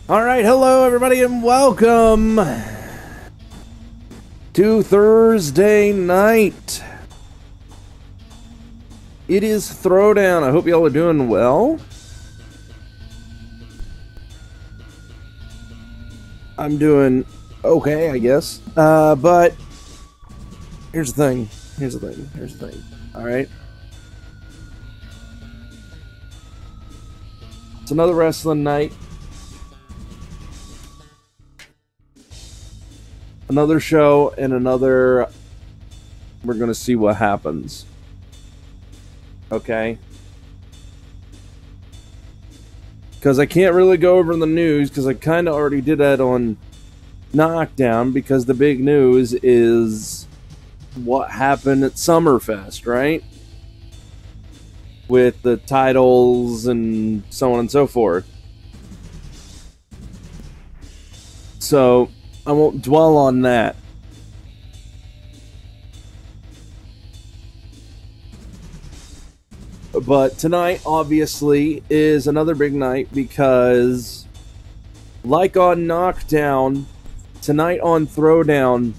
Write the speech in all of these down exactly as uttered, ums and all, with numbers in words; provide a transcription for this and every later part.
All right, hello everybody and welcome to Thursday night. It is Throwdown. I hope y'all are doing well. I'm doing okay, I guess. Uh, but here's the thing. Here's the thing. Here's the thing. All right. It's another wrestling night. Another show and another. We're gonna see what happens. Okay. Because I can't really go over the news because I kind of already did that on Knockdown, because the big news is what happened at Summerfest, right? With the titles and so on and so forth. So I won't dwell on that. But tonight, obviously, is another big night because, like on Knockdown, tonight on Throwdown,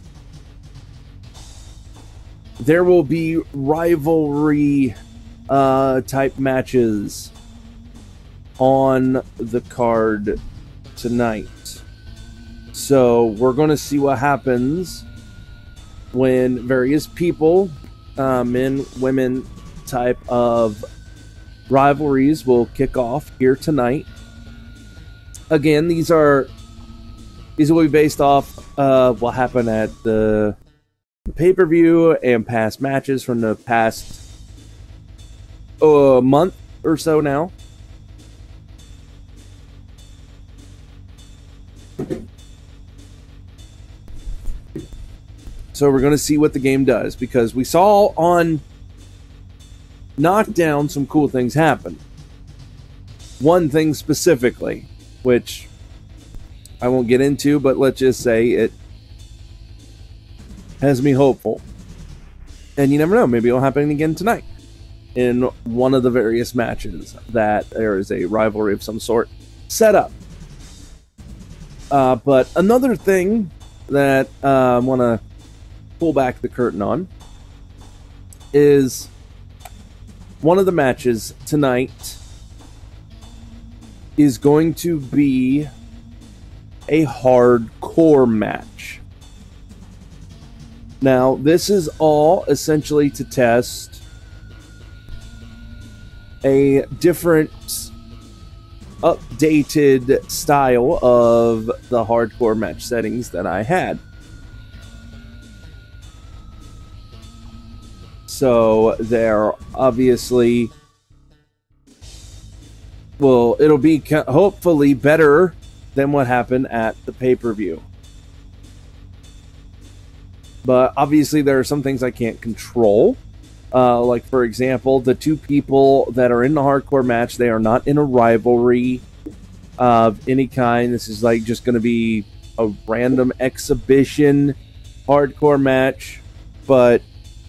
there will be rivalry uh, type matches on the card tonight. So we're going to see what happens when various people, uh, men, women, type of rivalries will kick off here tonight. Again, these are these will be based off of what happened at the, the pay-per-view and past matches from the past uh, month or so now. So we're going to see what the game does, because we saw on Knockdown some cool things happen. One thing specifically, which I won't get into, but let's just say it has me hopeful. And you never know, maybe it'll happen again tonight in one of the various matches that there is a rivalry of some sort set up. Uh, but another thing that uh, I want to pull back the curtain on is one of the matches tonight is going to be a hardcore match. Now, this is all essentially to test a different updated style of the hardcore match settings that I had. So they're obviously, well, it'll be hopefully better than what happened at the pay-per-view. But obviously there are some things I can't control. Uh, like, for example, the two people that are in the hardcore match, they are not in a rivalry of any kind. This is like just going to be a random exhibition hardcore match. But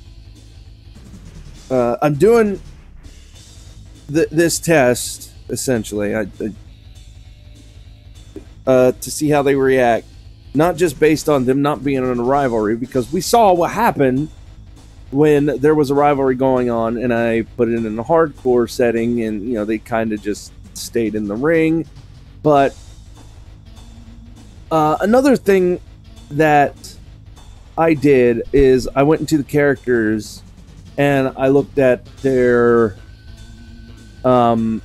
Uh, I'm doing th this test, essentially, I, I, uh, to see how they react. Not just based on them not being in a rivalry, because we saw what happened when there was a rivalry going on, and I put it in a hardcore setting, and, you know, they kind of just stayed in the ring. But uh, another thing that I did is I went into the characters and I looked at their um,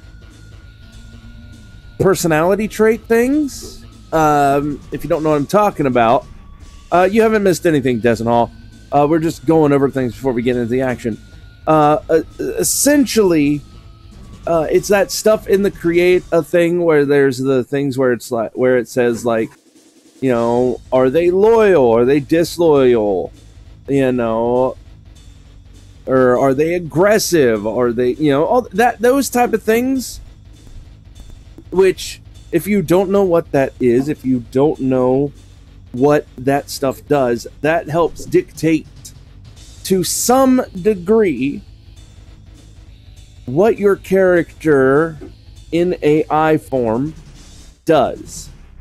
personality trait things. Um, if you don't know what I'm talking about, uh, you haven't missed anything, Desmond Hall. Uh, we're just going over things before we get into the action. Uh, uh, essentially, uh, it's that stuff in the create a thing where there's the things where it's like where it says like, you know, are they loyal? Are they disloyal? You know. Or are they aggressive? Are they, you know, all that, those type of things, which, if you don't know what that is, if you don't know what that stuff does, that helps dictate to some degree what your character in A I form does.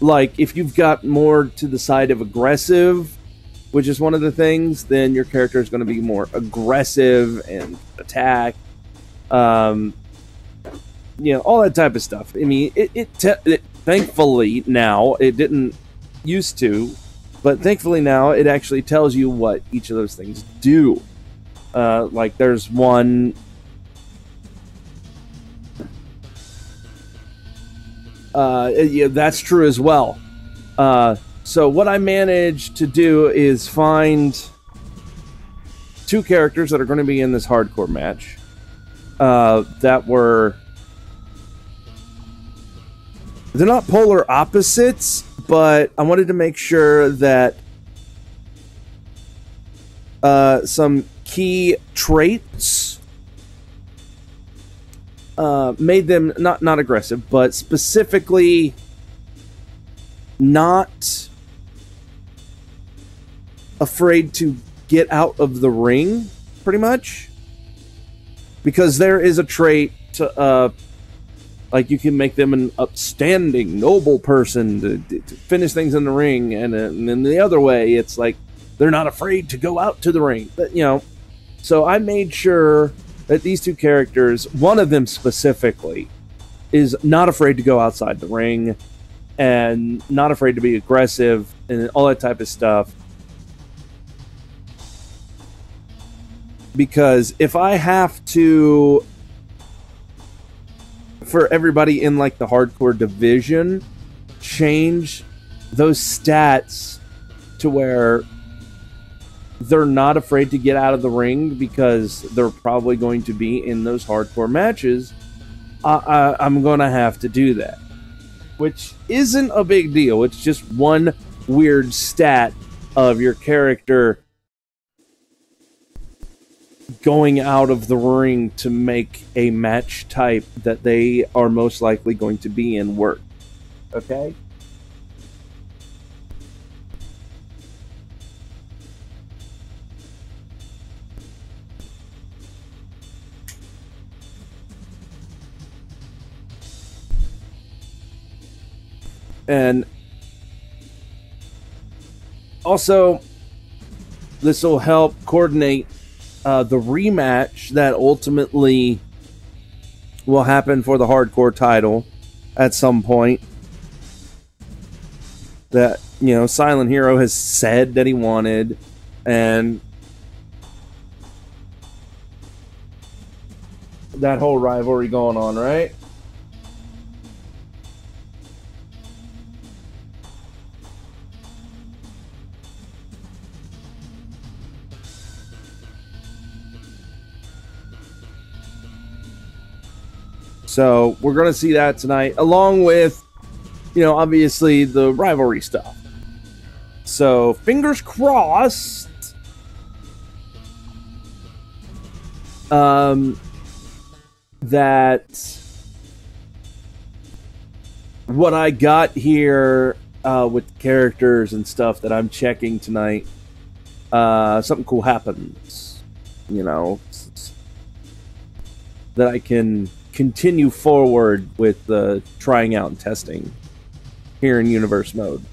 like, if you've got more to the side of aggressive, which is one of the things, then your character is going to be more aggressive and attack. Um, you know, all that type of stuff. I mean, it, it, te- it thankfully now, it didn't used to, but thankfully now it actually tells you what each of those things do. Uh, like, there's one... Uh, yeah, that's true as well. Uh, so what I managed to do is find two characters that are going to be in this hardcore match uh, that were... They're not polar opposites, but I wanted to make sure that uh, some key traits uh, made them not, not aggressive, but specifically not afraid to get out of the ring, pretty much. Because there is a trait to... Uh, Like, you can make them an upstanding, noble person to, to finish things in the ring, and, uh, and then the other way, it's like they're not afraid to go out to the ring. But, you know, so I made sure that these two characters, one of them specifically, is not afraid to go outside the ring and not afraid to be aggressive and all that type of stuff. Because if I have to... for everybody in like the hardcore division, change those stats to where they're not afraid to get out of the ring because they're probably going to be in those hardcore matches, I, I, I'm going to have to do that. Which isn't a big deal. It's just one weird stat of your character going out of the ring to make a match type that they are most likely going to be in work. Okay? And also, this will help coordinate Uh, the rematch that ultimately will happen for the hardcore title at some point. That, you know, Silent Hero has said that he wanted, and that whole rivalry going on, right? So we're going to see that tonight, along with, you know, obviously the rivalry stuff. So fingers crossed um, that what I got here uh, with characters and stuff that I'm checking tonight, uh, something cool happens. You know, that I can continue forward with the uh, trying out and testing here in universe mode.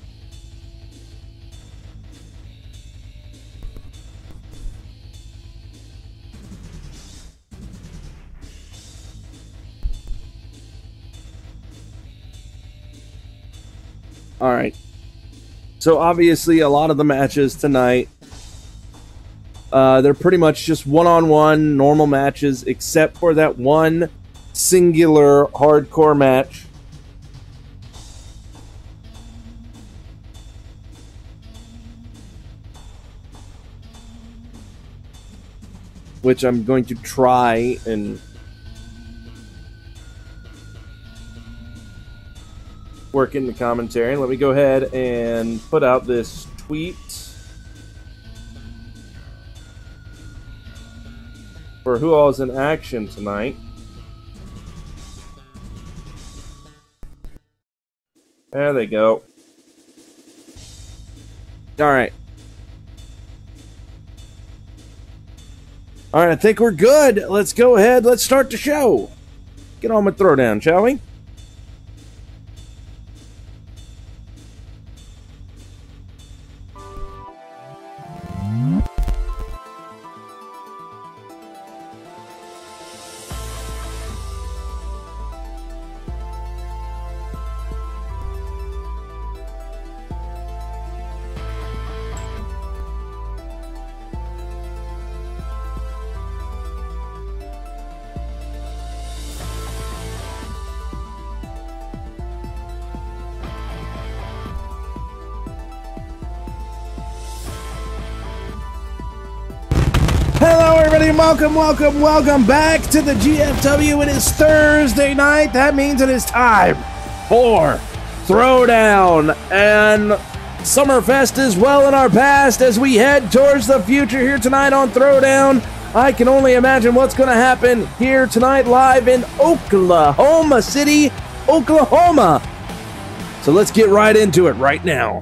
All right. So obviously a lot of the matches tonight, uh, they're pretty much just one-on-one normal matches, except for that one singular hardcore match which I'm going to try and work in the commentary. Let me go ahead and put out this tweet for who all is in action tonight. There they go. Alright. Alright, I think we're good. Let's go ahead. Let's start the show. Get on with Throwdown, shall we? everybody, and welcome, welcome, welcome back to the G F W. It is Thursday night. That means it is time for Throwdown, and Summerfest is well in our past as we head towards the future here tonight on Throwdown. I can only imagine what's going to happen here tonight live in Oklahoma City, Oklahoma. So let's get right into it right now.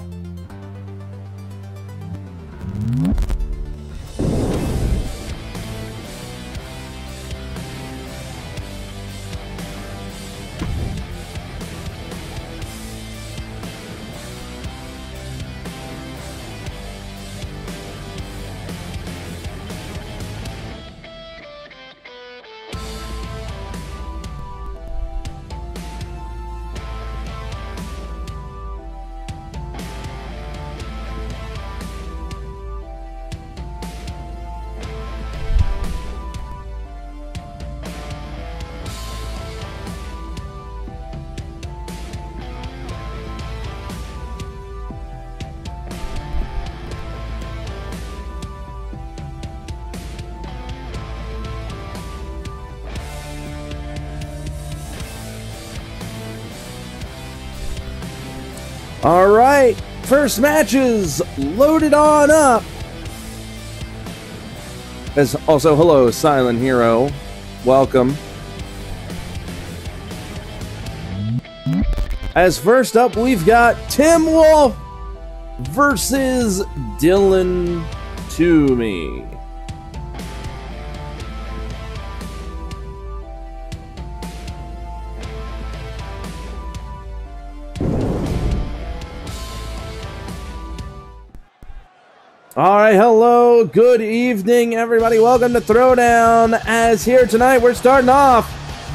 All right, first matches loaded on up. As also, hello, Silent Hero. Welcome. As first up, we've got Tim Wolf versus Dylan Toomey. All right, hello, good evening, everybody. Welcome to Throwdown. As here tonight, we're starting off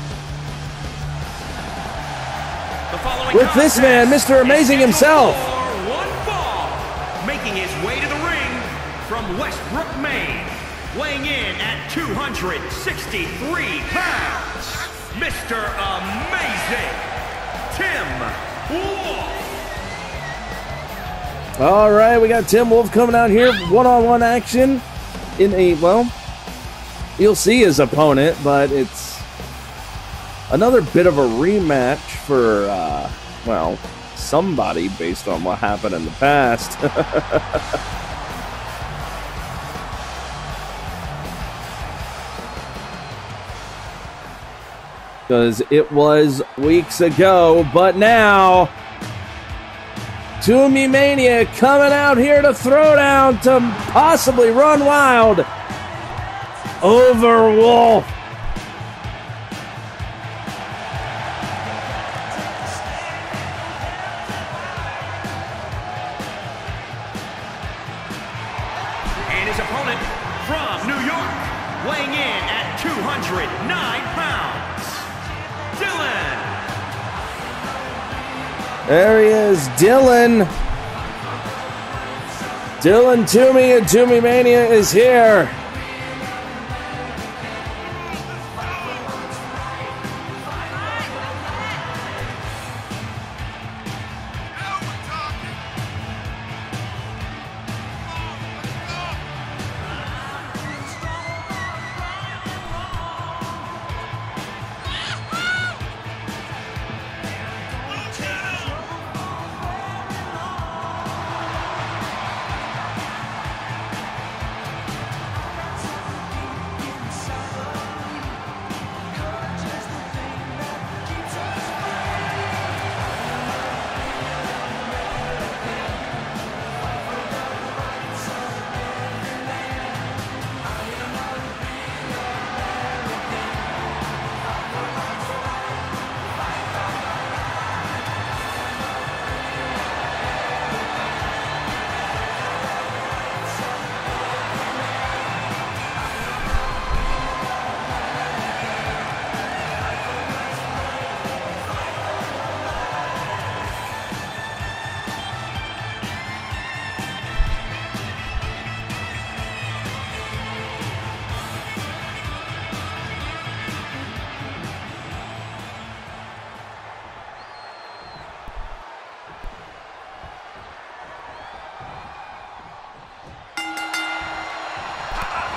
with this man, Mister Amazing himself. One fall, making his way to the ring from Westbrook, Maine, weighing in at two hundred sixty-three pounds, Mister Amazing, Tim Wolf. All right, we got Tim Wolf coming out here, one-on-one action in a, well, you'll see his opponent, but it's another bit of a rematch for, uh, well, somebody based on what happened in the past. Because it was weeks ago, but now Toomey Mania coming out here to throw down to possibly run wild over Wolf. And his opponent from New York, weighing in at two hundred nine pounds, Dylan. There he is, Dylan. Dylan Toomey and Toomey Mania is here.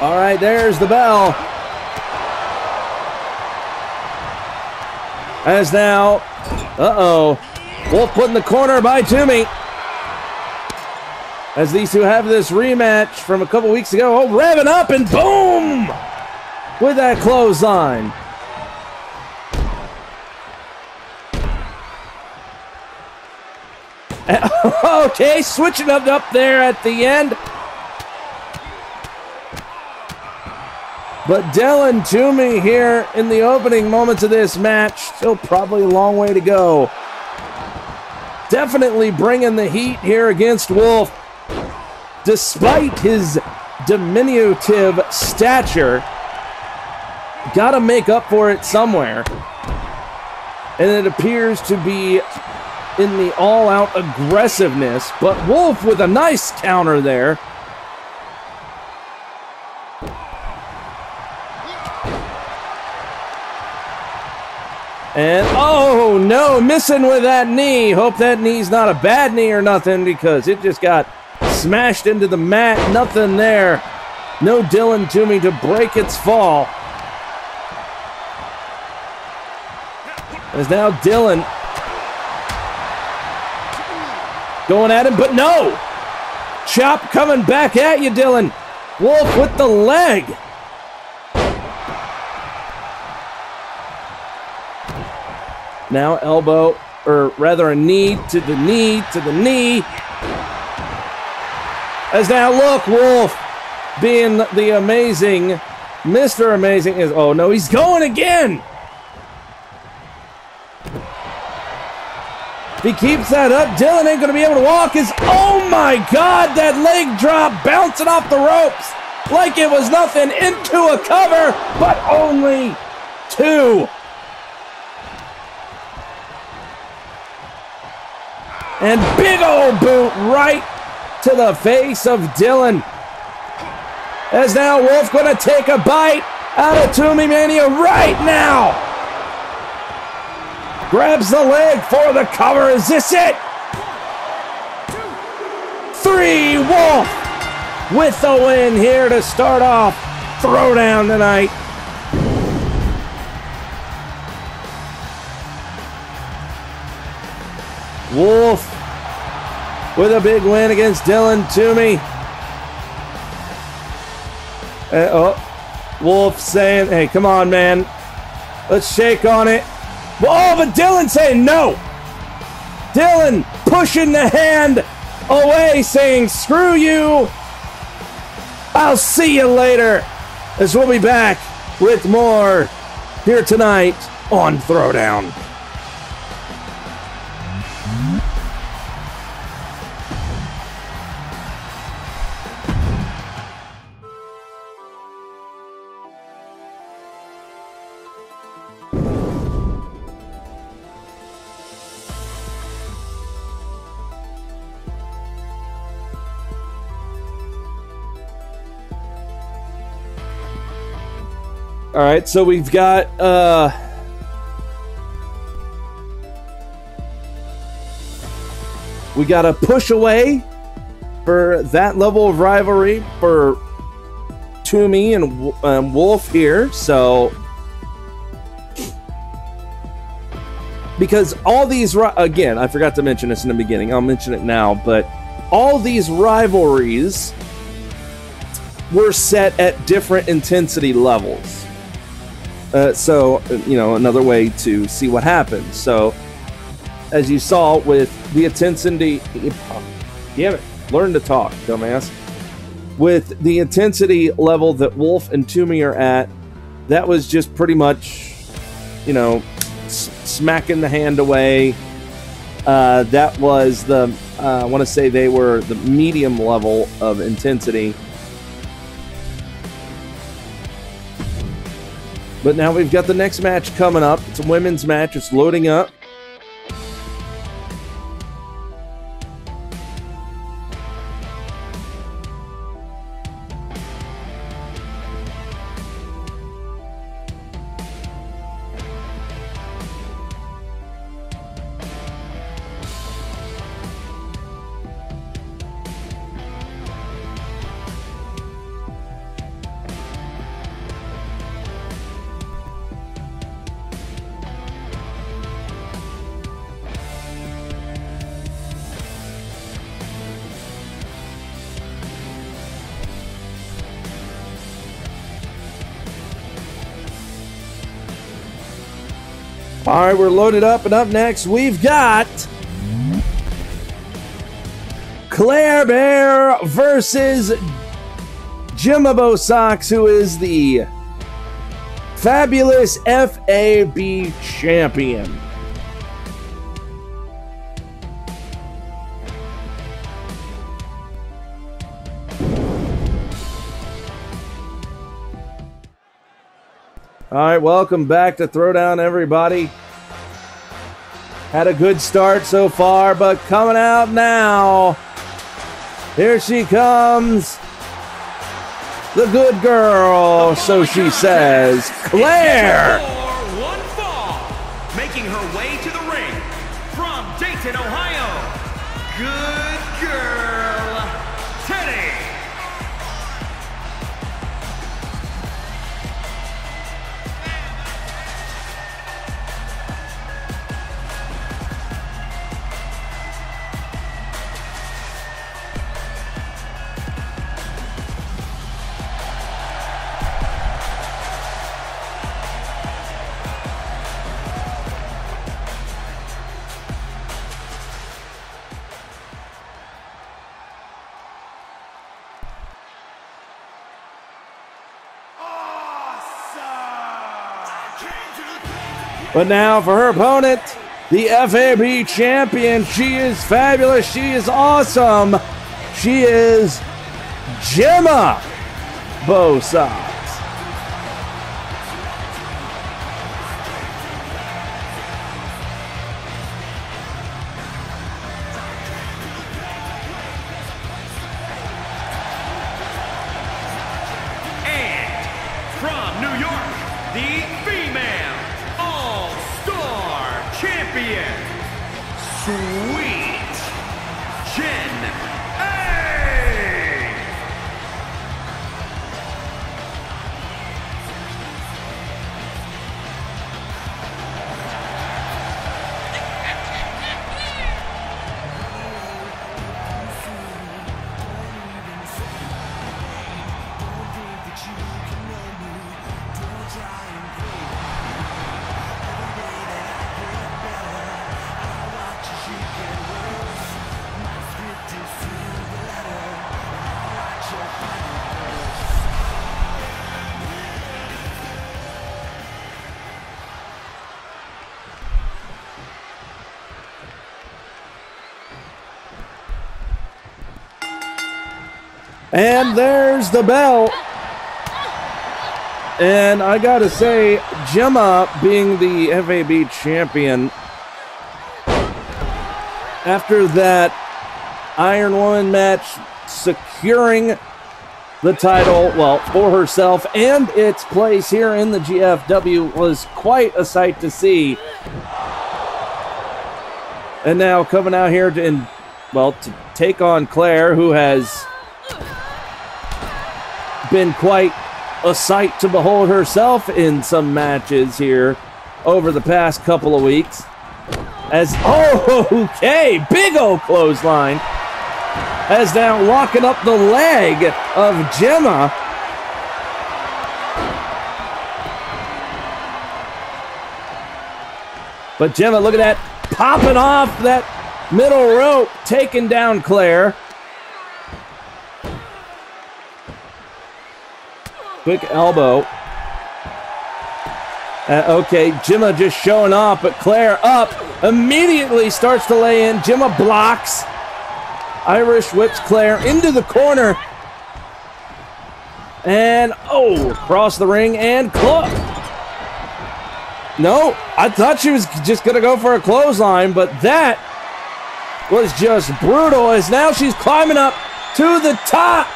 All right, there's the bell. As now, uh-oh, Wolf put in the corner by Toomey. As these two have this rematch from a couple weeks ago. Oh, revving up and boom! With that clothesline. Okay, switching up up there at the end. But Dylan Toomey here in the opening moments of this match. Still probably a long way to go. Definitely bringing the heat here against Wolf. Despite his diminutive stature, gotta make up for it somewhere. And it appears to be in the all-out aggressiveness, but Wolf with a nice counter there. And, oh no, missing with that knee. Hope that knee's not a bad knee or nothing, because it just got smashed into the mat. Nothing there. No Dylan Toomey to break its fall. As now Dylan going at him, but no! Chop coming back at you, Dylan. Wolf with the leg. Now elbow, or rather a knee to the knee to the knee. As now look, Wolf being the amazing Mister Amazing is, oh no, he's going again. If he keeps that up, Dylan ain't gonna be able to walk his, oh my God, that leg drop bouncing off the ropes like it was nothing into a cover, but only two. And big old boot right to the face of Dylan. As now Wolf gonna take a bite out of Toomey Mania right now. Grabs the leg for the cover. Is this it? Three, Wolf with the win here to start off Throwdown tonight. Wolf with a big win against Dylan Toomey. Uh, oh, Wolf saying, hey, come on, man. Let's shake on it. Oh, but Dylan saying no. Dylan pushing the hand away, saying, screw you. I'll see you later. As we'll be back with more here tonight on Throwdown. All right, so we've got uh, we got a push away for that level of rivalry for Toomey and um, Wolf here. So because all these, again, I forgot to mention this in the beginning. I'll mention it now, but all these rivalries were set at different intensity levels. Uh, so, you know, another way to see what happens. So, as you saw with the intensity... Oh, damn it. Learn to talk, dumbass. With the intensity level that Wolf and Toomey are at, that was just pretty much, you know, s smacking the hand away. Uh, that was the... Uh, I want to say they were the medium level of intensity. But now we've got the next match coming up. It's a women's match. It's loading up. All right, we're loaded up, and up next we've got Claire Bear versus Gemma Bo Sox, who is the fabulous F A B champion. All right, welcome back to Throwdown, everybody. Had a good start so far, but coming out now, here she comes, the good girl, so she says, Claire. One fall, making her way to the ring from Dayton, Ohio, good girl, Teddy. But now for her opponent, the F A B champion. She is fabulous. She is awesome. She is Gemma Bo Sox. And from New York, the female All-Star Champion, Sweet Jen A. And there's the bell. And I gotta say, Gemma being the F A B champion, after that Iron Woman match, securing the title, well, for herself and its place here in the G F W, was quite a sight to see. And now coming out here to, in, well, to take on Claire, who has been quite a sight to behold herself in some matches here over the past couple of weeks. As, oh, okay, big old clothesline. As now locking up the leg of Gemma. But Gemma, look at that, popping off that middle rope, taking down Claire. Quick elbow. Uh, okay, Gemma just showing off, but Claire up, immediately starts to lay in. Gemma blocks. Irish whips Claire into the corner. And, oh, across the ring and club. No, I thought she was just going to go for a clothesline, but that was just brutal, as now she's climbing up to the top.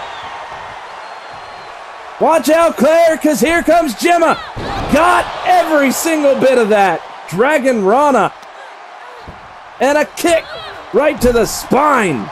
Watch out, Claire, because here comes Gemma. Got every single bit of that. Dragon Rana. And a kick right to the spine.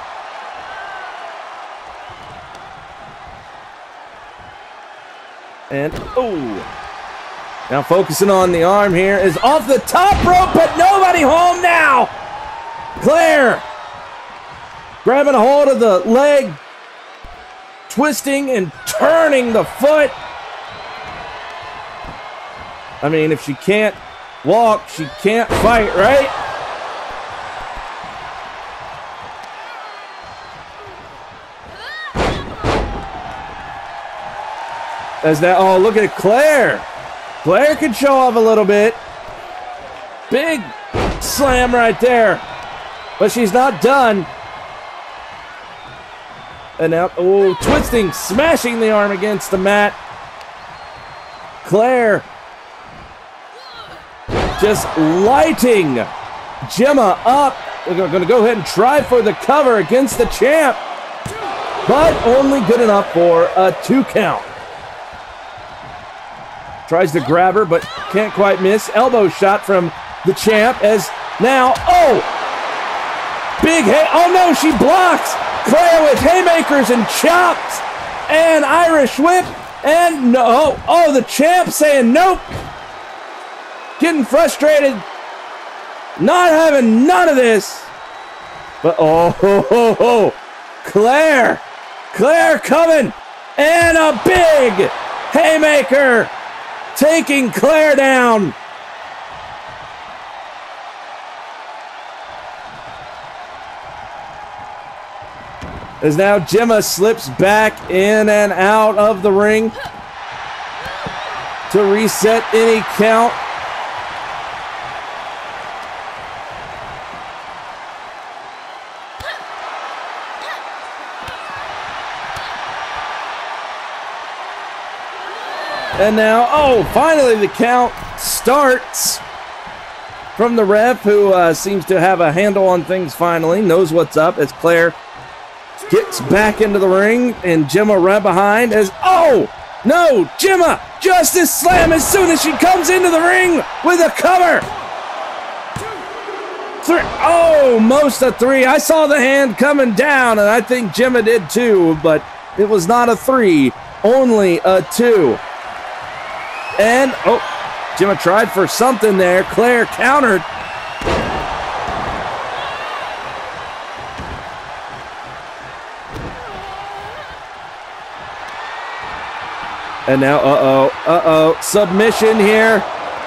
And, oh. Now focusing on the arm here is off the top rope, but nobody home now. Claire grabbing a hold of the leg, twisting and turning the foot. I mean, if she can't walk. She can't fight, right? As that, oh, look at Claire. Claire can show off a little bit. Big slam right there. But she's not done. And now, oh, twisting, smashing the arm against the mat. Claire just lighting Gemma up. They're going to go ahead and try for the cover against the champ. But only good enough for a two count. Tries to grab her, but can't quite miss. Elbow shot from the champ as now, oh! Big hay, oh no, she blocks! Claire with haymakers and chops! And Irish whip, and no, oh, oh, the champ saying nope! Getting frustrated, not having none of this. But oh, ho, ho, ho. Claire! Claire coming! And a big haymaker! Taking Claire down. As now Gemma slips back in and out of the ring to reset any count. And now, oh, finally the count starts from the ref, who uh, seems to have a handle on things finally, knows what's up as Claire gets back into the ring and Gemma right behind as, oh, no, Gemma, Justice Slam as soon as she comes into the ring with a cover. Three, oh, most a three. I saw the hand coming down, and I think Gemma did too, but it was not a three, only a two. And, oh, Gemma tried for something there. Claire countered. And now, uh-oh, uh-oh, submission here.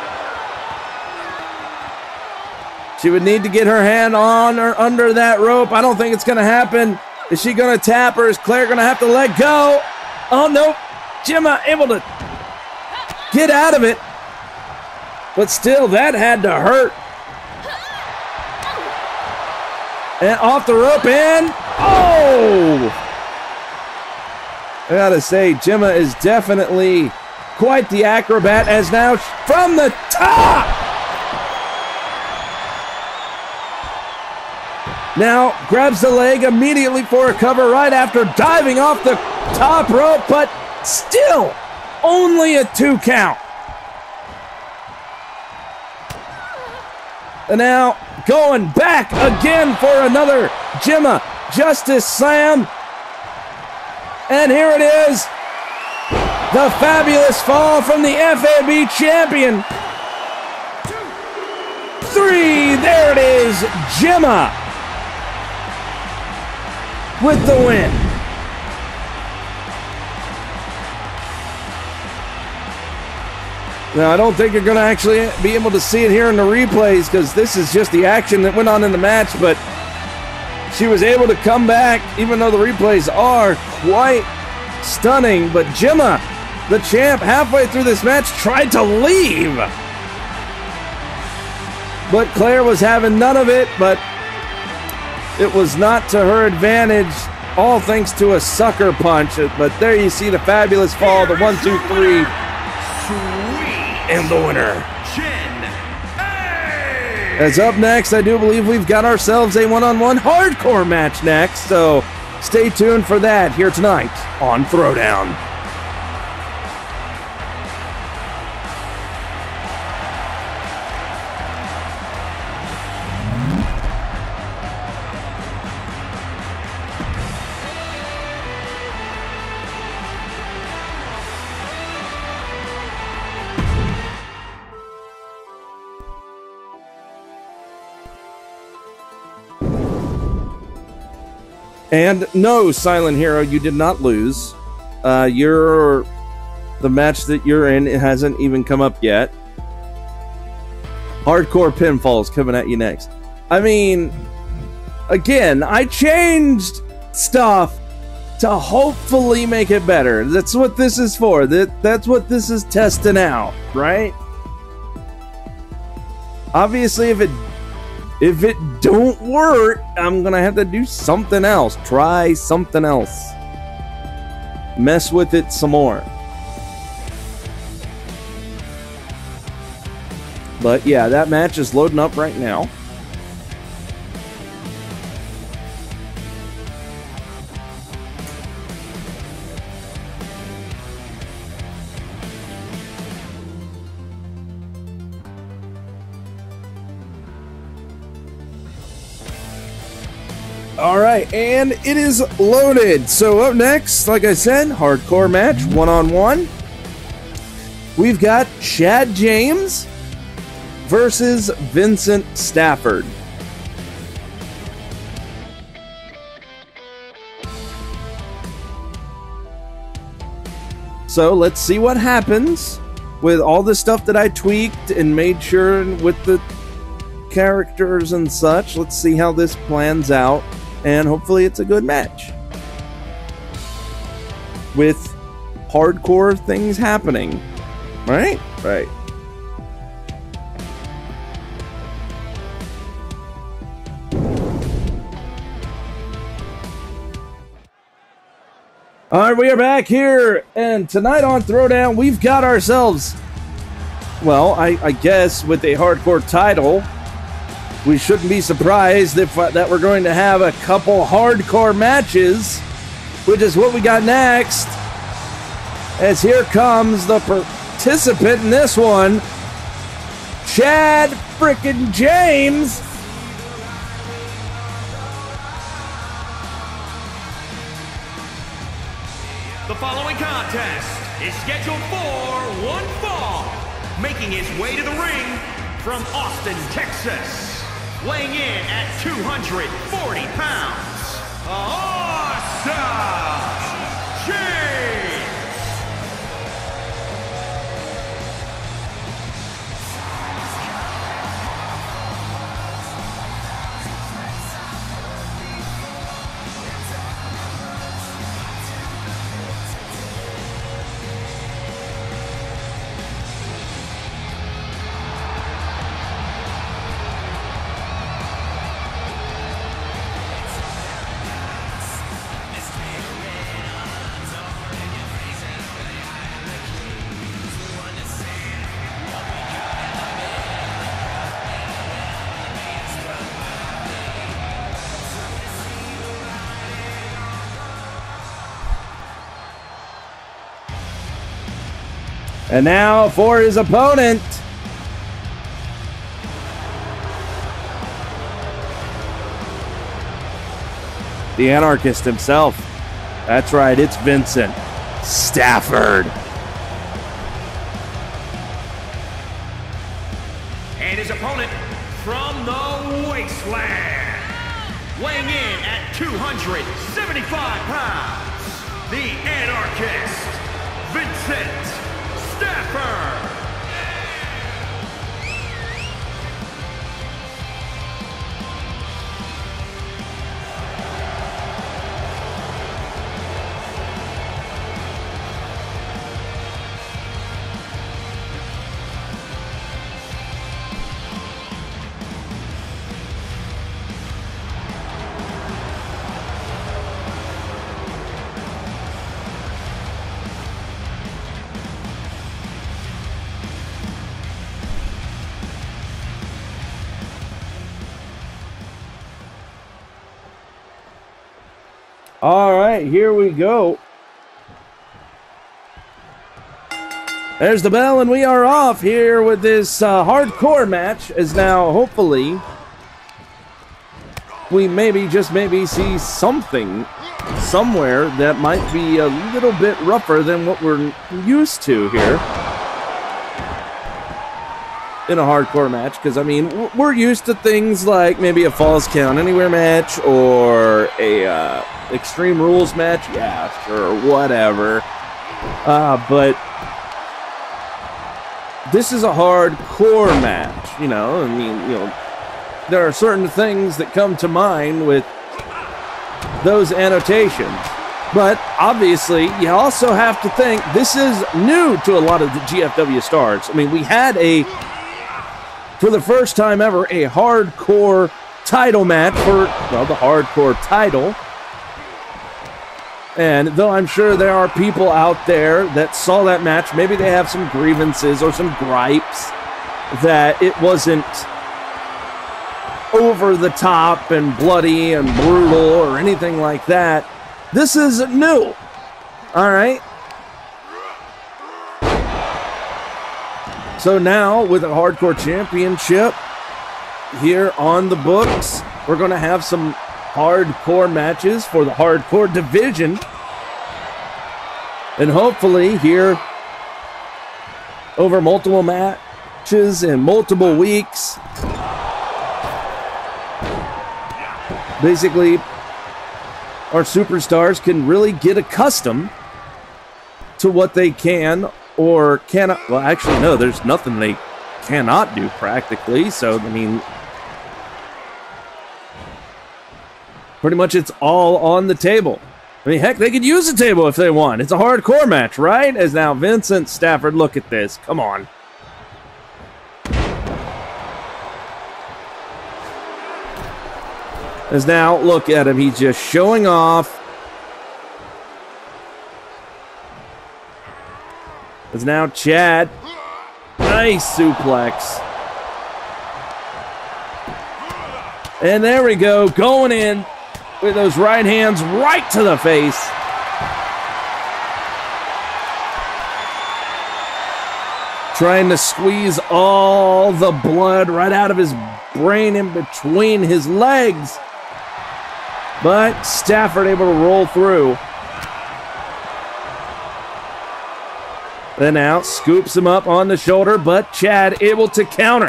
She would need to get her hand on or under that rope. I don't think it's going to happen. Is she going to tap, or is Claire going to have to let go? Oh, no. Gemma able to get out of it. But still, that had to hurt. And off the rope, and oh! I gotta say, Gemma is definitely quite the acrobat, as now from the top! Now grabs the leg immediately for a cover right after diving off the top rope, but still only a two count. And now going back again for another Gemma Justice Slam. And here it is, the fabulous fall from the F A B champion. Three, there it is, Gemma with the win. Now, I don't think you're going to actually be able to see it here in the replays, because this is just the action that went on in the match, but she was able to come back, even though the replays are quite stunning. But Gemma, the champ, halfway through this match, tried to leave. But Claire was having none of it, but it was not to her advantage, all thanks to a sucker punch. But there you see the fabulous fall, the one, two, three, and the winner. As up next, I do believe we've got ourselves a one-on-one hardcore match next, so stay tuned for that here tonight on Throwdown. And no, Silent Hero, you did not lose. Uh, you're the match that you're in, it hasn't even come up yet. Hardcore pinfalls coming at you next. I mean, again, I changed stuff to hopefully make it better. That's what this is for. That that's what this is testing out, right? Obviously, if it if it don't work, I'm gonna have to do something else. Try something else. Mess with it some more. But yeah, that match is loading up right now. All right, and it is loaded. So up next, like I said, hardcore match, one-on-one. We've got Chad James versus Vincent Stafford. So let's see what happens with all the stuff that I tweaked and made sure with the characters and such. Let's see how this plans out. And hopefully it's a good match with hardcore things happening. Right? Right. All right, we are back here, and tonight on Throwdown, we've got ourselves, well, I, I guess with a hardcore title. We shouldn't be surprised if uh, that we're going to have a couple hardcore matches, which is what we got next. As here comes the participant in this one, Chad frickin' James. The following contest is scheduled for one fall, making his way to the ring from Austin, Texas. Weighing in at two hundred forty pounds, Austin James. And now for his opponent, the Anarchist himself. That's right, it's Vincent Stafford. And his opponent from the Wasteland, weighing in at two hundred seventy-five pounds, the Anarchist, Vincent Stafford. All right, here we go. There's the bell, and we are off here with this uh, hardcore match. As now, hopefully, we maybe, just maybe, see something somewhere that might be a little bit rougher than what we're used to here in a hardcore match. Because, I mean, we're used to things like maybe a Falls Count Anywhere match or a uh, Extreme Rules match. Yeah, sure, whatever. Uh, but this is a hardcore match. You know, I mean, you know, there are certain things that come to mind with those annotations. But obviously, you also have to think this is new to a lot of the G F W stars. I mean, we had a, for the first time ever, a hardcore title match for, well, the hardcore title. And though I'm sure there are people out there that saw that match, maybe they have some grievances or some gripes that it wasn't over the top and bloody and brutal or anything like that. This is new. All right. So now with a Hardcore Championship here on the books, we're going to have some hardcore matches for the hardcore division. And hopefully here over multiple matches in multiple weeks, basically our superstars can really get accustomed to what they can or cannot. Well, actually, no, there's nothing they cannot do practically. So, I mean, pretty much it's all on the table. I mean, heck, they could use the table if they want. It's a hardcore match, right? As now Vincent Stafford, look at this. Come on. As now, look at him. He's just showing off. As now Chad. Nice suplex. And there we go. Going in with those right hands right to the face. Trying to squeeze all the blood right out of his brain in between his legs. But Stafford able to roll through. Then out, scoops him up on the shoulder, but Chad able to counter.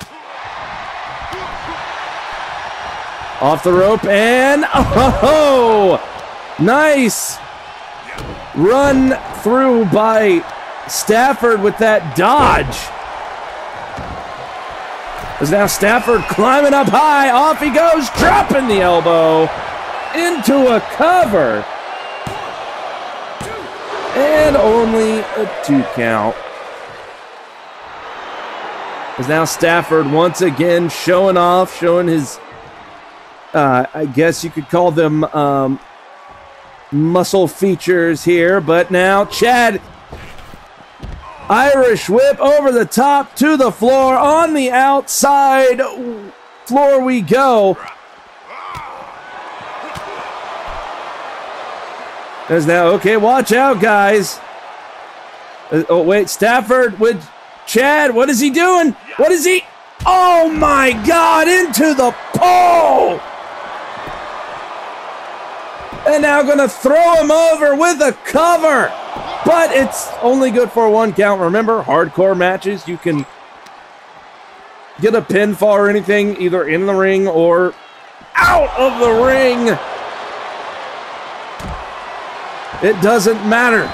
Off the rope and oh, nice run through by Stafford with that dodge. As now Stafford climbing up high, off he goes, dropping the elbow into a cover. And only a two count. As now Stafford once again showing off, showing his, uh, I guess you could call them um, muscle features here. But now Chad, Irish whip over the top to the floor. On the outside floor we go. There's now, okay, watch out, guys. Uh, oh, wait, Stafford with Chad. What is he doing? What is he? Oh, my God, into the pole. And now going to throw him over with a cover. But it's only good for one count. Remember, hardcore matches, you can get a pinfall or anything, either in the ring or out of the ring. It doesn't matter.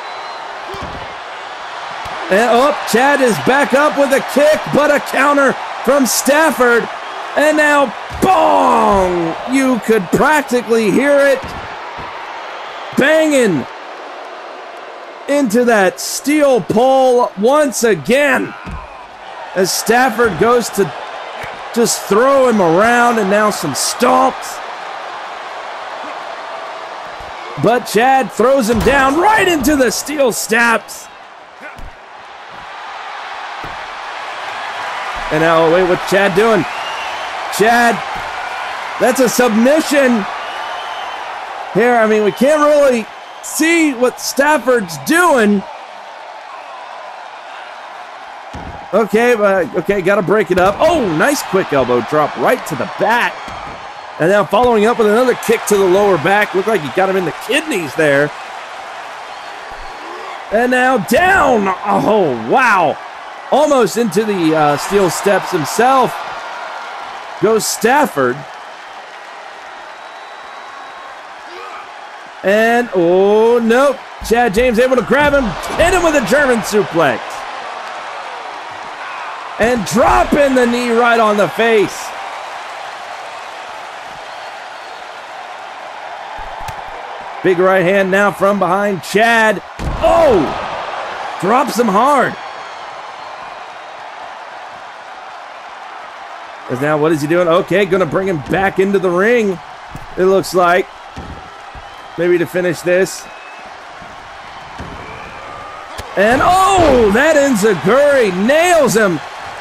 And oh, Chad is back up with a kick, but a counter from Stafford. And now, bong! You could practically hear it banging into that steel pole once again. As Stafford goes to just throw him around, and now some stomps. But Chad throws him down right into the steel steps. And now, wait, what's Chad doing? Chad, that's a submission. Here, I mean, we can't really see what Stafford's doing. Okay, uh, okay, got to break it up. Oh, nice quick elbow drop right to the back. And now following up with another kick to the lower back. Looked like he got him in the kidneys there. And now down. Oh, wow. Almost into the uh, steel steps himself. Goes Stafford. And, oh, nope. Chad James able to grab him. Hit him with a German suplex. And dropping the knee right on the face. Big right hand now from behind Chad. Oh! Drops him hard. And now what is he doing? Okay, gonna bring him back into the ring. It looks like. Maybe to finish this. And oh! That Enziguri nails him.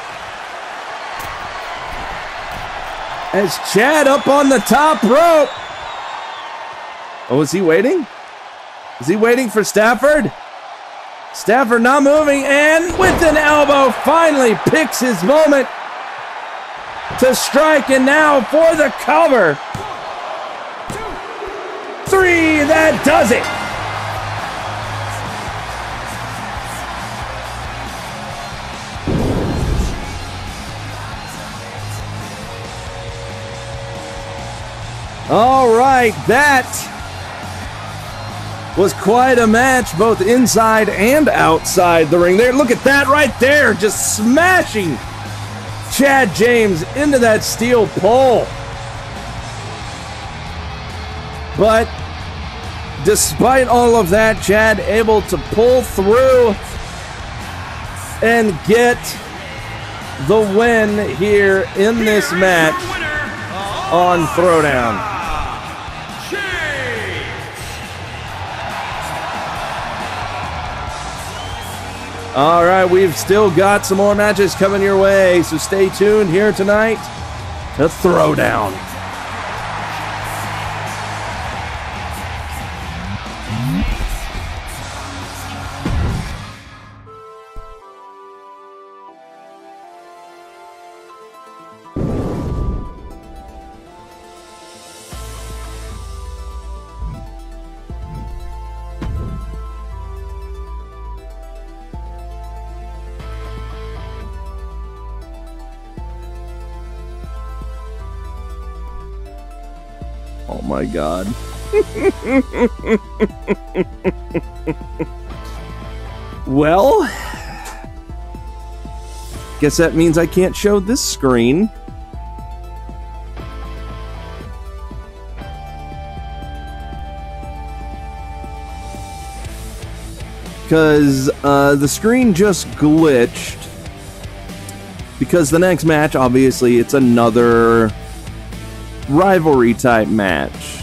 As Chad up on the top rope. Oh, is he waiting? Is he waiting for Stafford? Stafford not moving, and with an elbow, finally picks his moment to strike, and now for the cover. Three, that does it. All right, that was quite a match, both inside and outside the ring. There, look at that right there, just smashing Chad James into that steel pole. But despite all of that, Chad able to pull through and get the win here in this match on Throwdown. All right, we've still got some more matches coming your way, so stay tuned here tonight to Throwdown. Oh my God. Well, guess that means I can't show this screen. Because uh, the screen just glitched. Because the next match, obviously, it's another rivalry type match.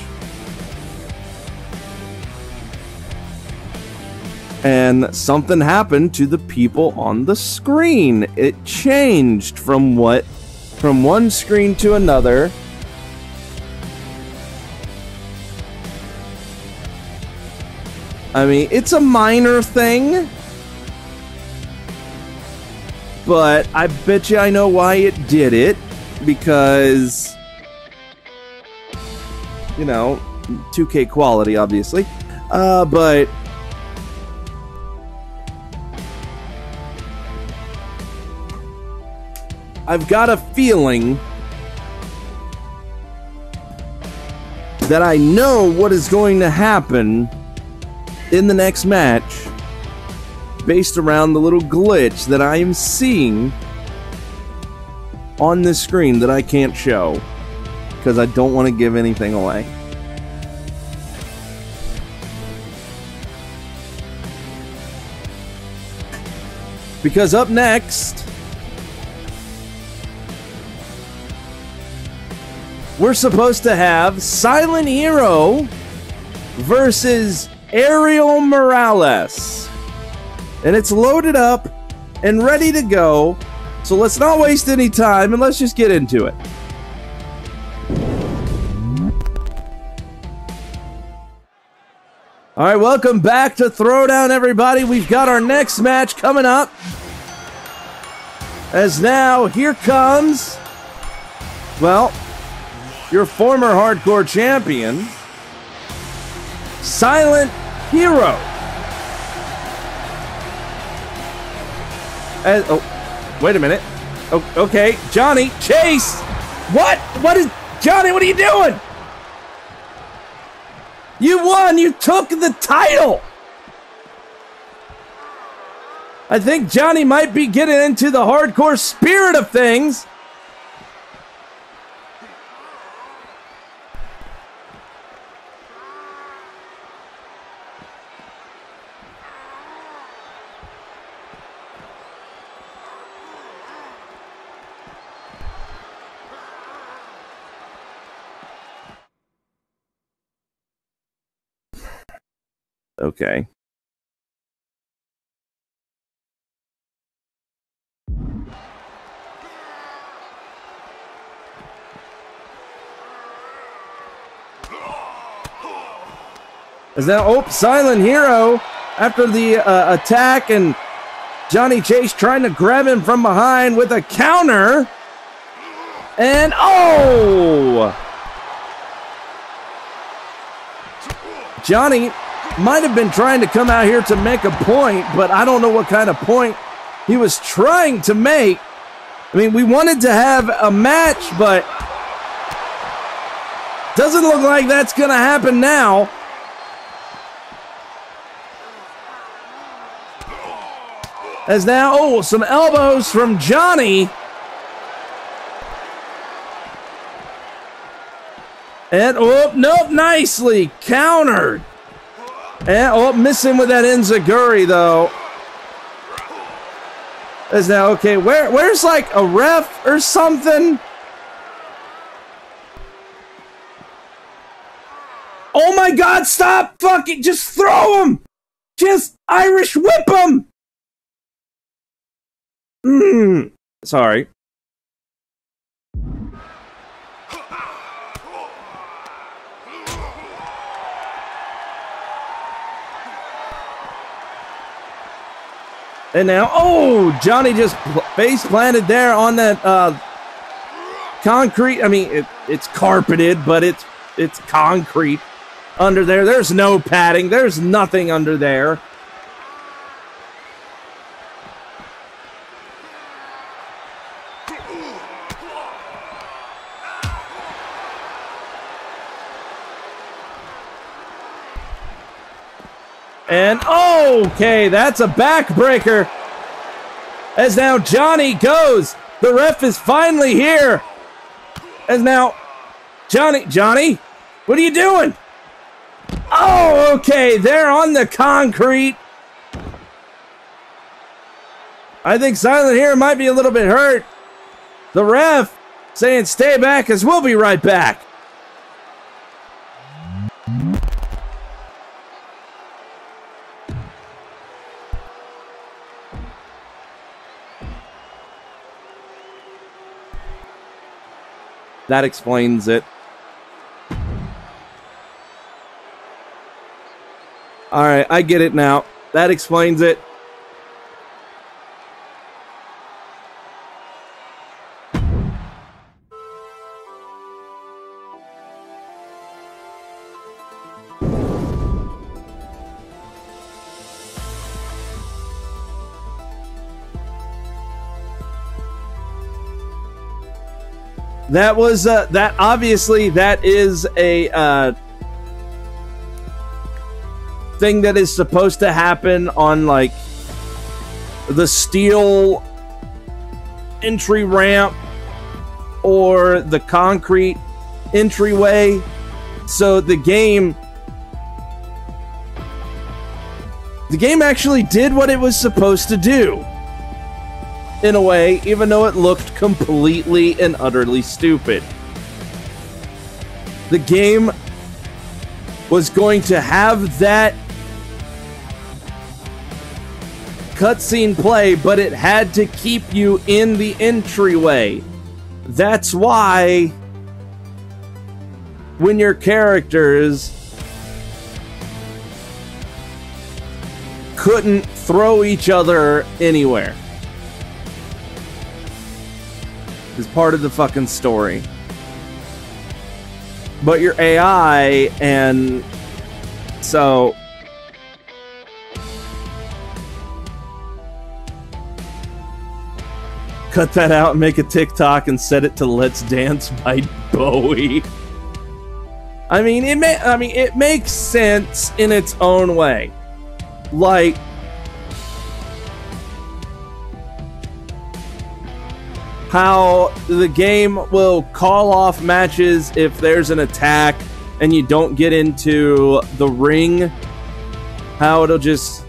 And something happened to the people on the screen. It changed from what from one screen to another. I mean, it's a minor thing, but I bet you I know why it did it. Because, you know, two K quality, obviously. Uh, but I've got a feeling that I know what is going to happen in the next match based around the little glitch that I am seeing on this screen that I can't show. Because I don't want to give anything away. Because up next, we're supposed to have Silent Hero versus Ariel Morales. And it's loaded up and ready to go. So let's not waste any time and let's just get into it. All right, welcome back to Throwdown, everybody. We've got our next match coming up. As now, here comes, well, your former hardcore champion, Silent Hero. As, oh, wait a minute. Oh, okay, Johnny, Chase. What? What is, Johnny, what are you doing? You won! You took the title! I think Johnny might be getting into the hardcore spirit of things. Okay. Is now, oh, Silent Hero after the uh, attack, and Johnny Chase trying to grab him from behind with a counter. And oh! Johnny might have been trying to come out here to make a point, but I don't know what kind of point he was trying to make. I mean, we wanted to have a match, but doesn't look like that's going to happen now. As now, oh, some elbows from Johnny. And, oh, nope, nicely countered. And, oh, missing with that enziguri, though. As now, okay, where, where's like a ref or something? Oh my God, stop fucking, just throw him. Just Irish whip him. Mm, sorry. And now, oh, Johnny just face planted there on that uh, concrete. I mean, it, it's carpeted, but it's it's concrete under there. There's no padding. There's nothing under there. And okay, that's a backbreaker. As now Johnny goes. The ref is finally here. As now Johnny, Johnny, what are you doing? Oh, okay, they're on the concrete. I think Silent Hero might be a little bit hurt. The ref saying stay back as we'll be right back. That explains it. All right, I get it now. That explains it. That was, uh, that obviously, that is a uh, thing that is supposed to happen on, like, the steel entry ramp or the concrete entryway. So the game, the game actually did what it was supposed to do. In a way, even though it looked completely and utterly stupid. The game was going to have that cutscene play, but it had to keep you in the entryway. That's why when your characters couldn't throw each other anywhere. Is part of the fucking story. But your A I, and so cut that out and make a TikTok and set it to Let's Dance by Bowie. I mean, it may, I mean, it makes sense in its own way. Like, how the game will call off matches if there's an attack and you don't get into the ring. How it'll just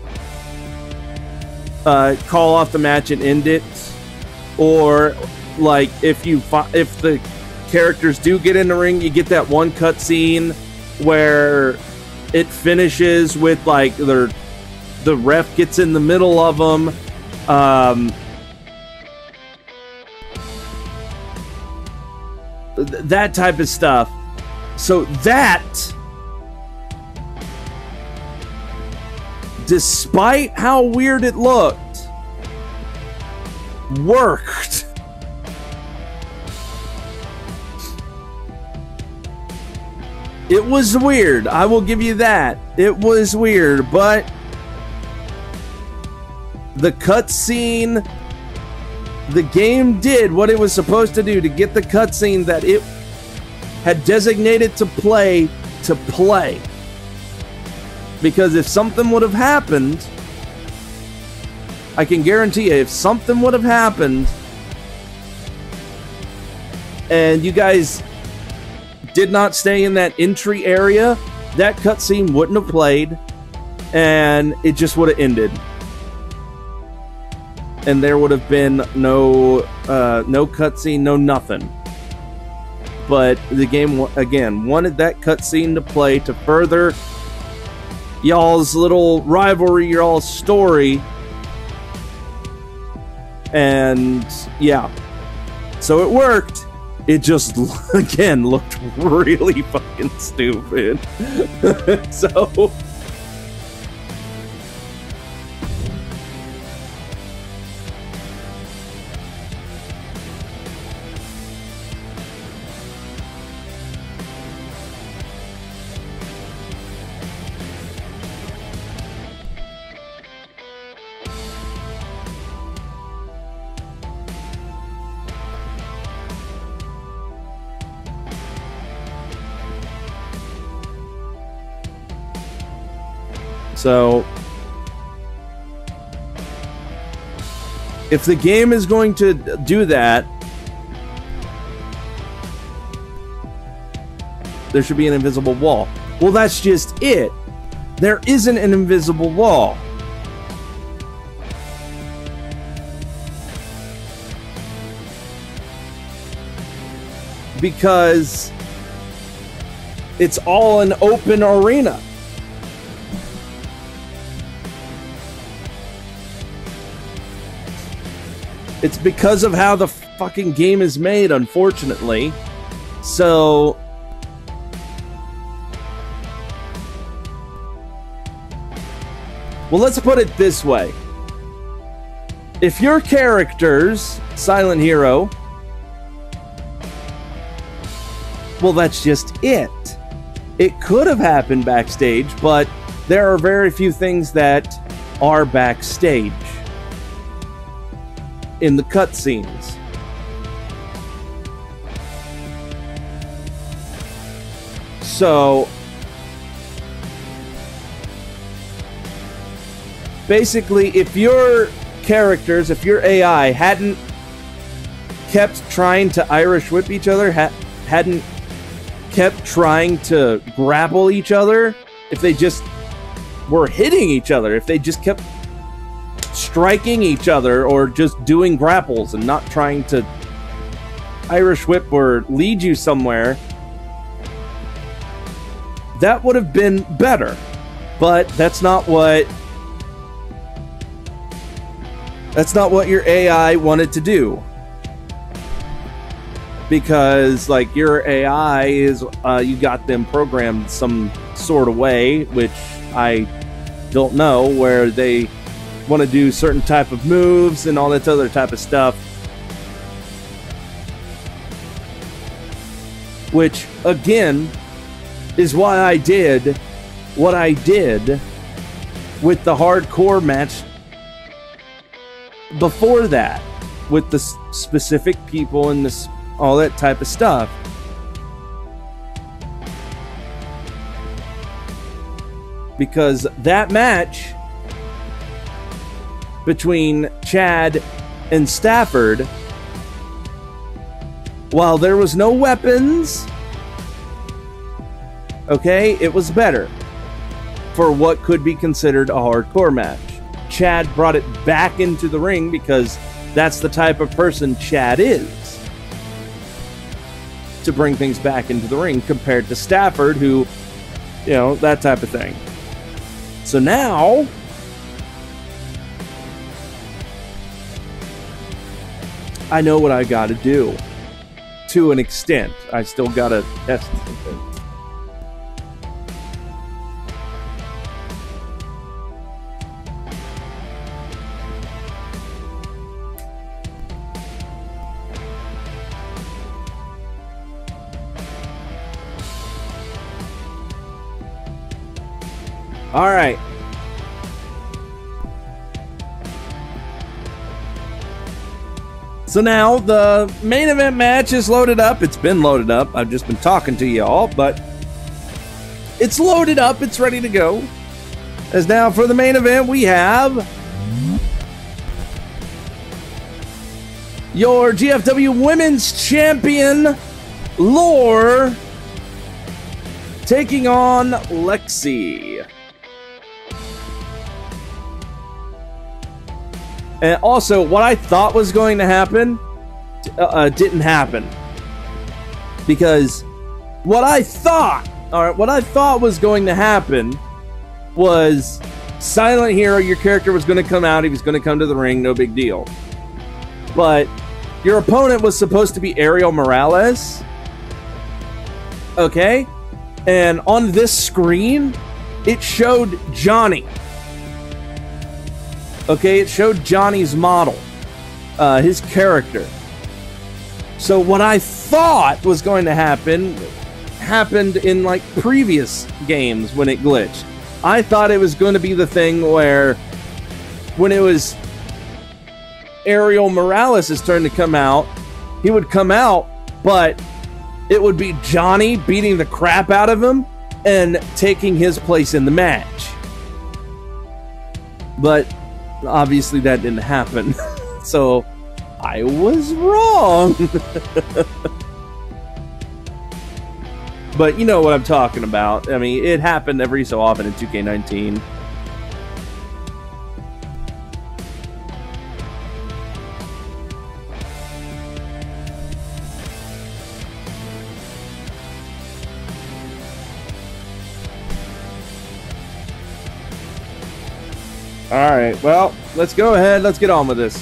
uh, call off the match and end it. Or like if you fi- if the characters do get in the ring, you get that one cutscene where it finishes with like their the ref gets in the middle of them. Um, th- that type of stuff. So that, despite how weird it looked, worked. It was weird. I will give you that. It was weird, but the cutscene, the game did what it was supposed to do to get the cutscene that it had designated to play to play. Because if something would have happened, I can guarantee you, if something would have happened and you guys did not stay in that entry area, that cutscene wouldn't have played and it just would have ended. And there would have been no uh, no cutscene, no nothing. But the game, again, wanted that cutscene to play to further y'all's little rivalry, y'all's story. And, yeah. So it worked. It just, again, looked really fucking stupid. So... So, if the game is going to do that, there should be an invisible wall. Well, that's just it. There isn't an invisible wall. Because it's all an open arena. It's because of how the fucking game is made, unfortunately. So... well, let's put it this way. If your character's Silent Hero... well, that's just it. It could have happened backstage, but there are very few things that are backstage in the cutscenes. So basically, if your characters, if your A I hadn't kept trying to Irish whip each other, ha- hadn't kept trying to grapple each other, if they just were hitting each other, if they just kept striking each other or just doing grapples and not trying to Irish whip or lead you somewhere, that would have been better. But that's not what that's not what your A I wanted to do. Because like your A I is uh, you got them programmed some sort of way, which I don't know, where they want to do certain type of moves and all that other type of stuff, which again is why I did what I did with the hardcore match before that, with the specific people and this all that type of stuff. Because that match between Chad and Stafford while there was no weapons, okay, it was better for what could be considered a hardcore match. Chad brought it back into the ring because that's the type of person Chad is, to bring things back into the ring, compared to Stafford, who, you know, that type of thing. So now, I know what I gotta do. To an extent. I still gotta test something. All right. So now the main event match is loaded up. It's been loaded up. I've just been talking to you all, but it's loaded up. It's ready to go. As now for the main event, we have your G F W Women's Champion, Lore, taking on Lexi. And also, what I thought was going to happen uh, uh, didn't happen. Because what I thought, all right, what I thought was going to happen was Silent Hero, your character was going to come out, he was going to come to the ring, no big deal. But your opponent was supposed to be Ariel Morales. Okay? And on this screen, it showed Johnny. Okay, it showed Johnny's model, uh, his character. So what I thought was going to happen, happened in like previous games when it glitched. I thought it was going to be the thing where when it was Ariel Morales' turn to come out, he would come out, but it would be Johnny beating the crap out of him and taking his place in the match. But obviously that didn't happen. So I was wrong. But you know what I'm talking about. I mean, it happened every so often in two K nineteen. Alright, well, let's go ahead. Let's get on with this.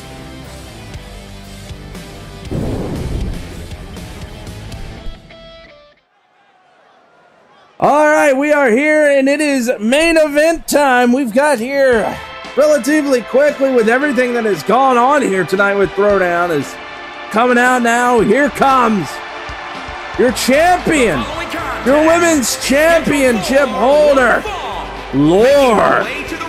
Alright, we are here, and it is main event time. We've got here relatively quickly with everything that has gone on here tonight with Throwdown is coming out now. Here comes your champion, your women's championship holder, Lore.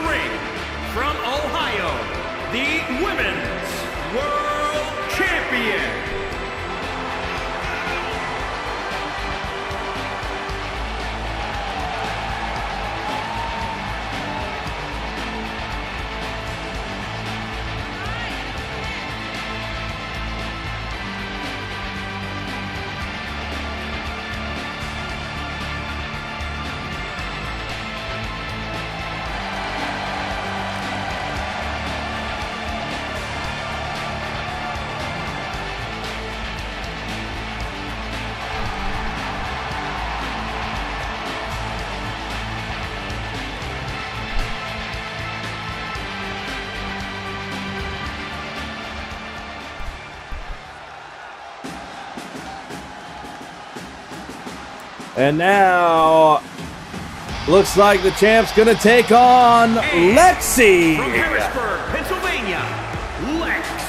And now, looks like the champ's gonna take on and Lexi. From Harrisburg, Pennsylvania, Lexi.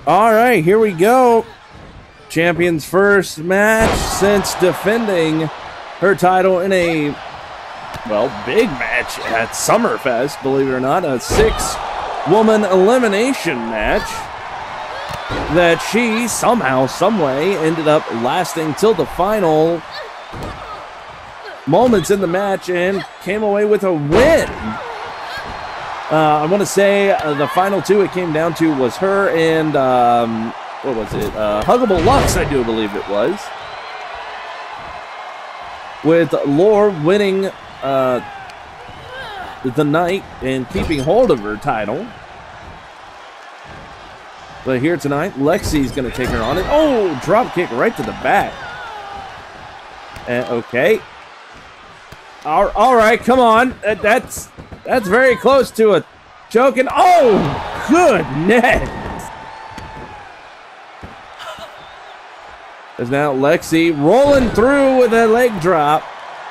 All right, here we go. Champion's first match since defending her title in a, well, big match at Summerfest, believe it or not. A six-woman elimination match that she somehow, someway ended up lasting till the final moments in the match and came away with a win. Uh, I want to say uh, the final two it came down to was her and, um, what was it? Uh, Huggable Lux, I do believe it was. With Lore winning uh, the night and keeping hold of her title. But here tonight, Lexi's going to take her on. And, oh, drop kick right to the back. Uh, okay. All, all right, come on. That, that's that's very close to a choke. And, oh, goodness. There's now Lexi rolling through with a leg drop.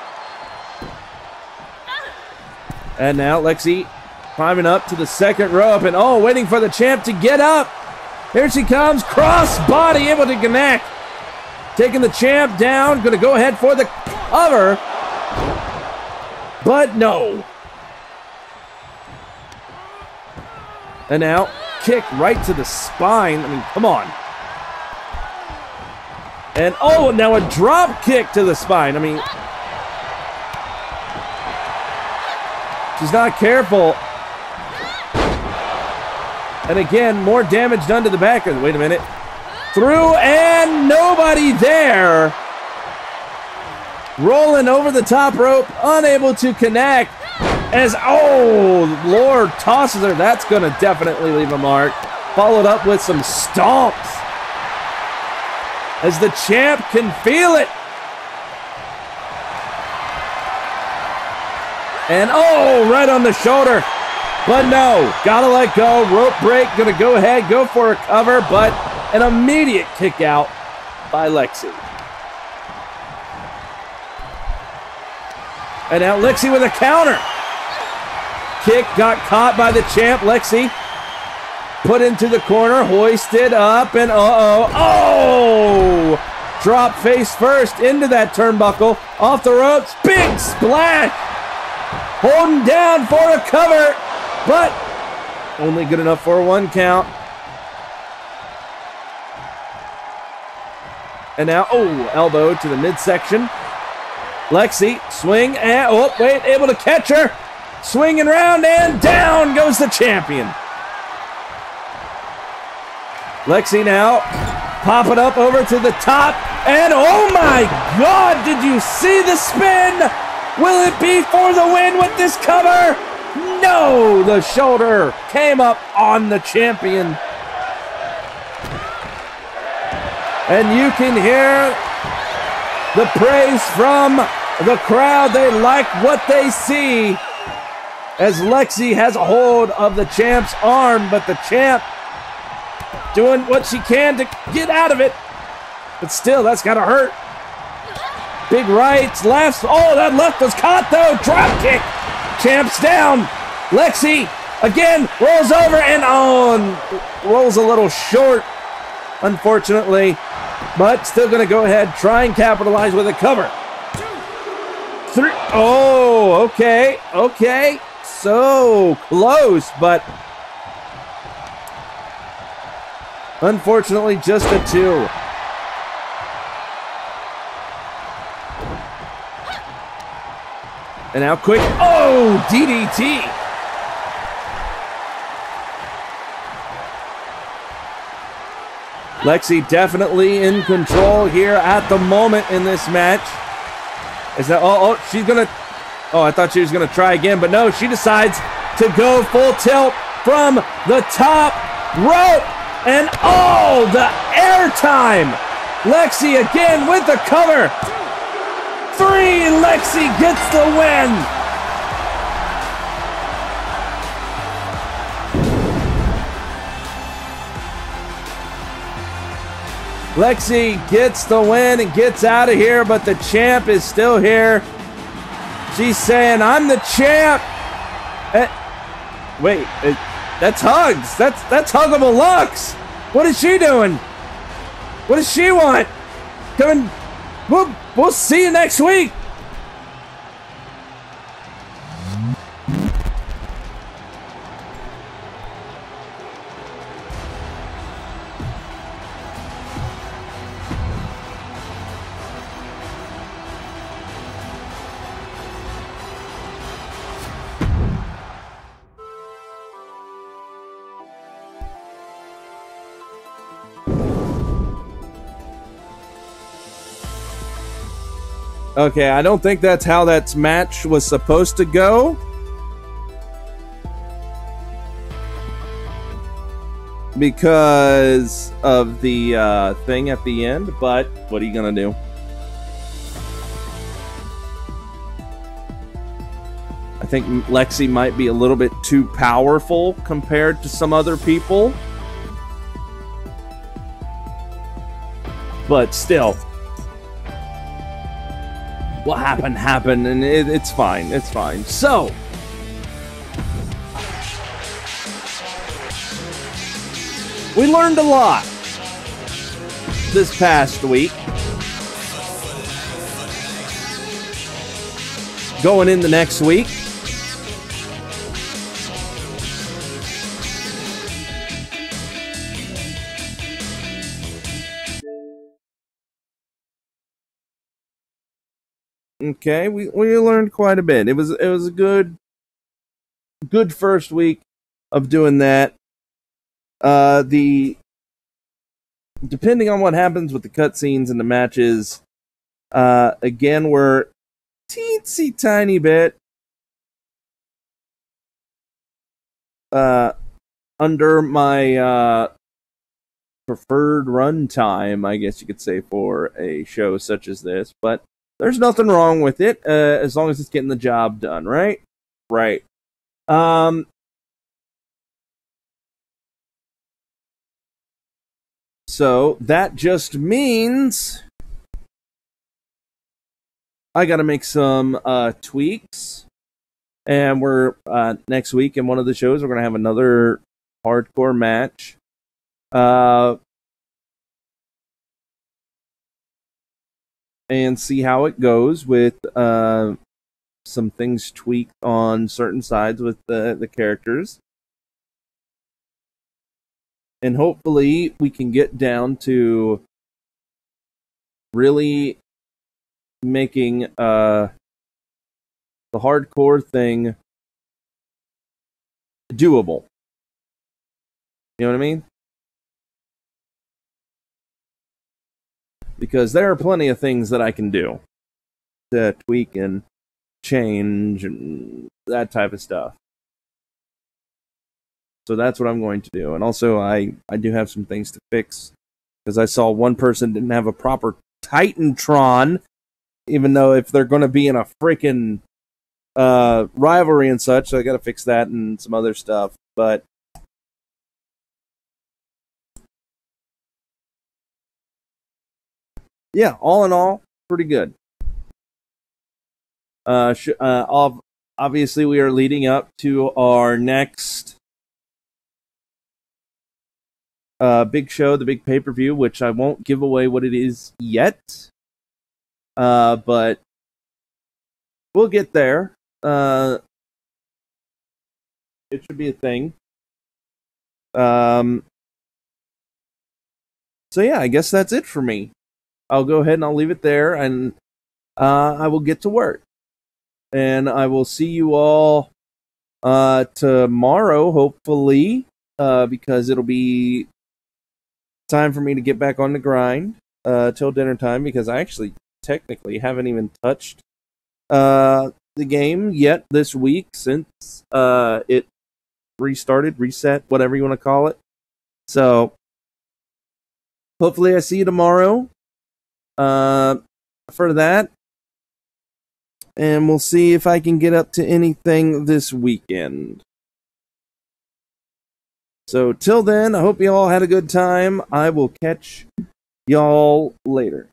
And now Lexi climbing up to the second rope. And, oh, waiting for the champ to get up. Here she comes, cross body, able to connect. Taking the champ down, going to go ahead for the cover. But no. And now, kick right to the spine. I mean, come on. And oh, now a drop kick to the spine. I mean, she's not careful. And again, more damage done to the back. Wait a minute. Through and nobody there. Rolling over the top rope, unable to connect. As, oh, Lord tosses her. That's going to definitely leave a mark. Followed up with some stomps. As the champ can feel it. And, oh, right on the shoulder. But no, gotta let go. Rope break, gonna go ahead, go for a cover, but an immediate kick out by Lexi. And now Lexi with a counter. Kick got caught by the champ. Lexi put into the corner, hoisted up, and uh-oh. Oh! Drop face first into that turnbuckle. Off the ropes, big splash. Holding down for a cover. But only good enough for a one count. And now, oh, elbow to the midsection. Lexi, swing, and, oh, wait, able to catch her. Swinging around, and down goes the champion. Lexi now popping up over to the top. And, oh my God, did you see the spin? Will it be for the win with this cover? No, the shoulder came up on the champion. And you can hear the praise from the crowd. They like what they see as Lexi has a hold of the champ's arm, but the champ doing what she can to get out of it. But still, that's gotta hurt. Big rights, lefts. Oh, that left was caught though. Drop kick. Champ's down. Lexi again rolls over and on. Rolls a little short, unfortunately, but still going to go ahead, try and capitalize with a cover. Three. Oh, okay, okay. So close, but unfortunately just a two. And now quick, oh, D D T. Lexi definitely in control here at the moment in this match. Is that, oh, oh, she's gonna, oh, I thought she was gonna try again, but no, she decides to go full tilt from the top rope. And oh, the airtime. Lexi again with the cover. Three, Lexi gets the win. Lexi gets the win and gets out of here, but the champ is still here. She's saying, I'm the champ. Uh, wait, it, that's Hugs. That's, that's Huggable Lux. What is she doing? What does she want? Coming. We'll, we'll see you next week. Okay, I don't think that's how that match was supposed to go. Because of the uh, thing at the end, but what are you gonna do? I think Lexi might be a little bit too powerful compared to some other people. But still. What happened, happened, and it, it's fine, it's fine. So, we learned a lot this past week. Going into next week. Okay, we, we learned quite a bit. It was it was a good good first week of doing that. Uh, the depending on what happens with the cutscenes and the matches, uh, again we're teensy tiny bit uh under my uh preferred run time, I guess you could say, for a show such as this, but there's nothing wrong with it, uh, as long as it's getting the job done, right? Right. Um, so, that just means I gotta make some uh, tweaks, and we're, uh, next week in one of the shows, we're gonna have another hardcore match. Uh... And see how it goes with uh, some things tweaked on certain sides with the, the characters. And hopefully we can get down to really making uh, the hardcore thing doable. You know what I mean? Because there are plenty of things that I can do to tweak and change and that type of stuff. So that's what I'm going to do. And also, I, I do have some things to fix. Because I saw one person didn't have a proper Titantron. Even though if they're going to be in a freaking uh, rivalry and such, so I got to fix that and some other stuff. But yeah, all in all, pretty good. Uh, sh- uh, obviously, we are leading up to our next uh, big show, the big pay-per-view, which I won't give away what it is yet. Uh, but we'll get there. Uh, it should be a thing. Um, so yeah, I guess that's it for me. I'll go ahead and I'll leave it there, and uh, I will get to work. And I will see you all uh, tomorrow, hopefully, uh, because it'll be time for me to get back on the grind uh, till dinner time, because I actually technically haven't even touched uh, the game yet this week since uh, it restarted, reset, whatever you want to call it. So, hopefully I see you tomorrow. Uh, for that, and we'll see if I can get up to anything this weekend. So till then, I hope you all had a good time. I will catch y'all later.